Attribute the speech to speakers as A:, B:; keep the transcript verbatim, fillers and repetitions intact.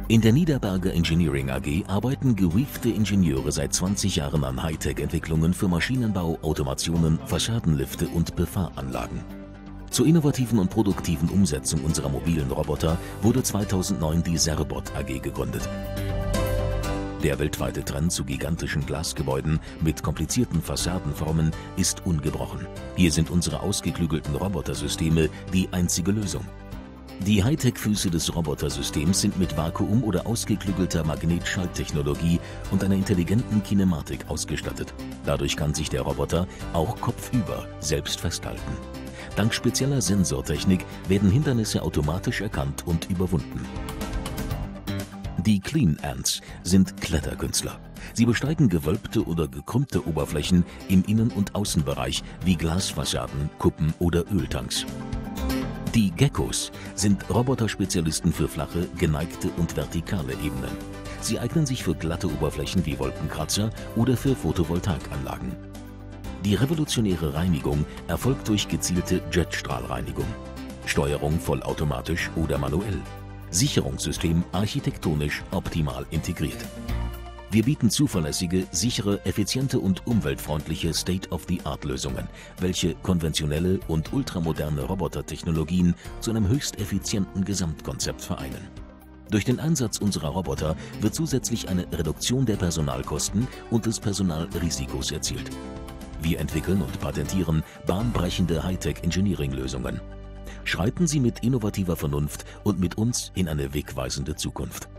A: In der Niederberger Engineering A G arbeiten gewiefte Ingenieure seit zwanzig Jahren an Hightech-Entwicklungen für Maschinenbau, Automationen, Fassadenlifte und Befahranlagen. Zur innovativen und produktiven Umsetzung unserer mobilen Roboter wurde zweitausendneun die Serbot A G gegründet. Der weltweite Trend zu gigantischen Glasgebäuden mit komplizierten Fassadenformen ist ungebrochen. Hier sind unsere ausgeklügelten Robotersysteme die einzige Lösung. Die Hightech-Füße des Robotersystems sind mit Vakuum- oder ausgeklügelter Magnetschalttechnologie und einer intelligenten Kinematik ausgestattet. Dadurch kann sich der Roboter auch kopfüber selbst festhalten. Dank spezieller Sensortechnik werden Hindernisse automatisch erkannt und überwunden. Die Clean Ants sind Kletterkünstler. Sie besteigen gewölbte oder gekrümmte Oberflächen im Innen- und Außenbereich wie Glasfassaden, Kuppen oder Öltanks. Die Geckos sind Roboterspezialisten für flache, geneigte und vertikale Ebenen. Sie eignen sich für glatte Oberflächen wie Wolkenkratzer oder für Photovoltaikanlagen. Die revolutionäre Reinigung erfolgt durch gezielte Jetstrahlreinigung. Steuerung vollautomatisch oder manuell. Sicherungssystem architektonisch optimal integriert. Wir bieten zuverlässige, sichere, effiziente und umweltfreundliche State-of-the-Art-Lösungen, welche konventionelle und ultramoderne Robotertechnologien zu einem höchst effizienten Gesamtkonzept vereinen. Durch den Einsatz unserer Roboter wird zusätzlich eine Reduktion der Personalkosten und des Personalrisikos erzielt. Wir entwickeln und patentieren bahnbrechende Hightech-Engineering-Lösungen. Schreiten Sie mit innovativer Vernunft und mit uns in eine wegweisende Zukunft.